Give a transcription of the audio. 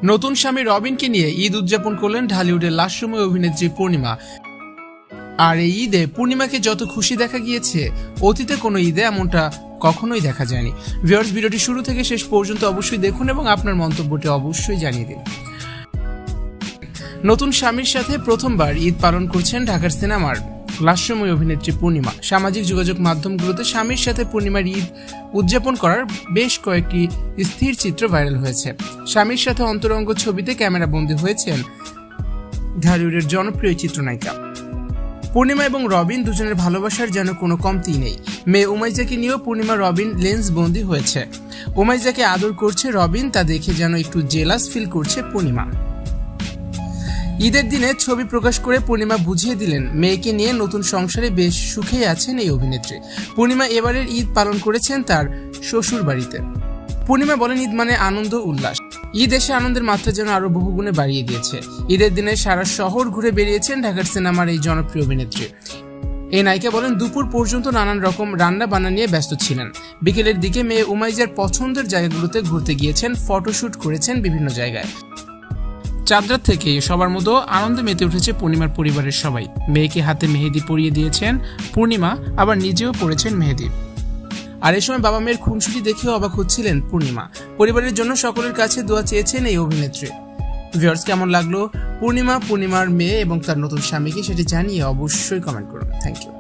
নতুন স্বামী রবিনকে নিয়ে ঈদ উদযাপন করলেন ঢালিউডের লাস্যময় অভিনেত্রী পূর্ণিমা। আর এই ঈদে পূর্ণিমাকে যত খুশি দেখা গিয়েছে, অতীতে কোনো ঈদে এমনটা কখনোই দেখা যায়নি। ভিউয়ার্স, ভিডিওটি শুরু থেকে শেষ পর্যন্ত অবশ্যই দেখুন এবং আপনার মন্তব্যটি অবশ্যই জানিয়ে দিন। নতুন স্বামীর সাথে প্রথমবার ঈদ পালন করছেন ঢাকার সিনেমার লাস্যময় অভিনেত্রী পূর্ণিমা। সামাজিক যোগাযোগ মাধ্যমগুলোতে স্বামীর সাথে পূর্ণিমার ঈদ উদযাপন করার বেশ কয়েকটি স্থির চিত্র ভাইরাল হয়েছে। স্বামীর সাথে অন্তরঙ্গ ছবিতে ক্যামেরা বন্দী হয়েছেন ঢালিউডের জনপ্রিয় চিত্রনায়িকা পূর্ণিমা এবং রবিন। দুজনের ভালোবাসার যেন কোনো কমতি নেই। মেয়ে উমাইজাকে নিয়েও পূর্ণিমা রবিন লেন্স বন্দী হয়েছে। উমাইজাকে আদর করছে রবিন, তা দেখে যেন একটু জেলাস ফিল করছে পূর্ণিমা। ঈদের দিনে ছবি প্রকাশ করে পূর্ণিমা বুঝিয়ে দিলেন মেয়েকে নিয়ে নতুন সংসারে বেশ সুখেই আছেন এই অভিনেত্রী। পূর্ণিমা এবারের ঈদ পালন করেছেন তার শ্বশুর বাড়িতে। পূর্ণিমা বলেন, ঈদ মানে আনন্দ উল্লাস। ঈদ এসে আনন্দের মাত্রা যেন আরো বহুগুণে বাড়িয়ে দিয়েছে। ঈদের দিনে সারা শহর ঘুরে বেরিয়েছেন ঢাকার সিনেমার এই জনপ্রিয় অভিনেত্রী। এই নায়িকা বলেন, দুপুর পর্যন্ত নানান রকম রান্না বান্না নিয়ে ব্যস্ত ছিলেন। বিকেলের দিকে মেয়ে উমাইজার পছন্দের জায়গাগুলোতে ঘুরতে গিয়েছেন, ফটোশুট করেছেন বিভিন্ন জায়গায়। চাঁদ রাত থেকে সবার মতো আনন্দে মেতে উঠেছে পূর্ণিমার পরিবারের সবাই। মেয়েকে হাতে মেহেদি পরিয়ে দিয়েছেন পূর্ণিমা, আবার নিজেও পরেছেন মেহেদি। আর এ সময় বাবা মেয়ের খুনসুটি দেখেও অবাক হচ্ছিলেন পূর্ণিমা। পরিবারের জন্য সকলের কাছে দোয়া চেয়েছেন এই অভিনেত্রী। ভিউয়ার্স, কেমন লাগলো পূর্ণিমার মেয়ে এবং তার নতুন স্বামীকে সেটি জানিয়ে অবশ্যই কমেন্ট করুন। Thank you.